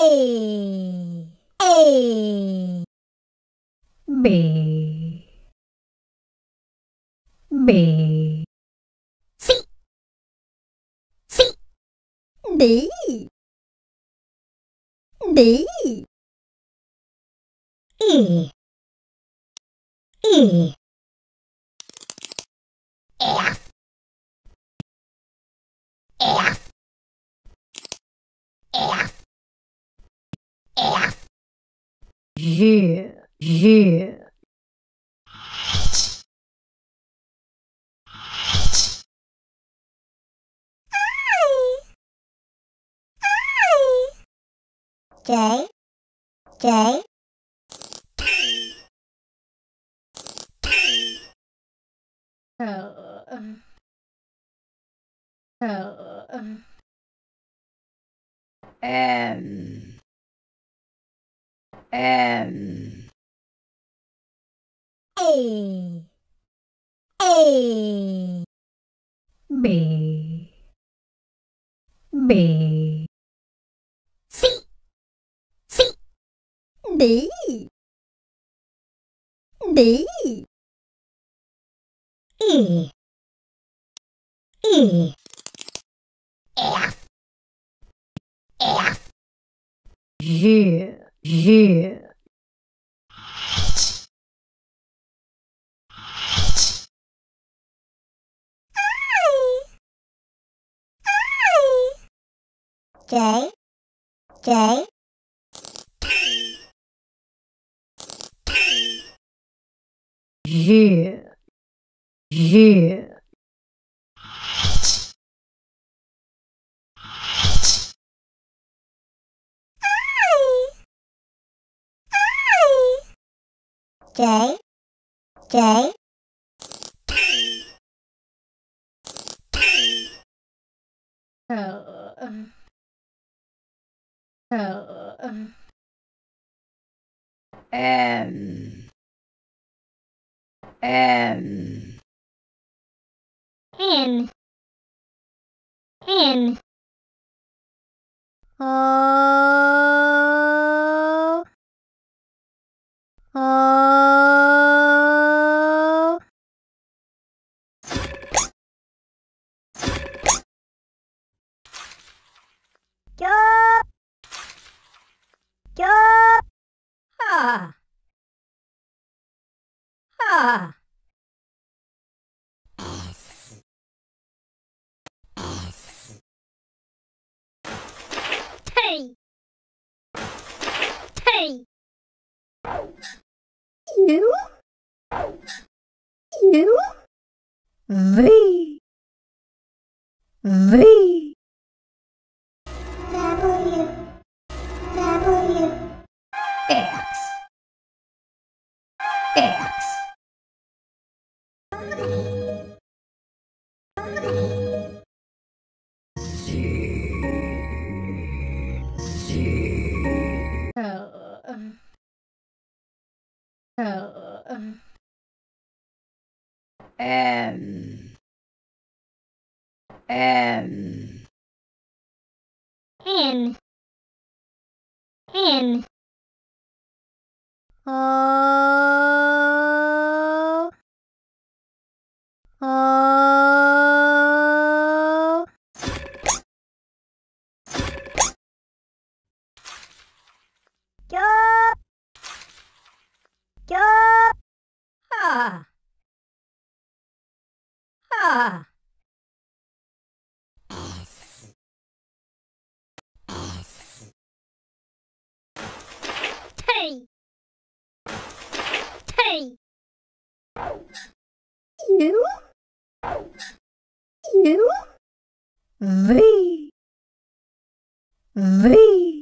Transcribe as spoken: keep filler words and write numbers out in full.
A A B B C C D D E E F F F F G G J J L L N N A A B B C C D D E E F F G G J J G G J J L L N N N N O O Chớp chớp ha ha S S T T U U V V W W X X Z Z L L N N N N O O Chớp chớp ha ha S S T T U U V V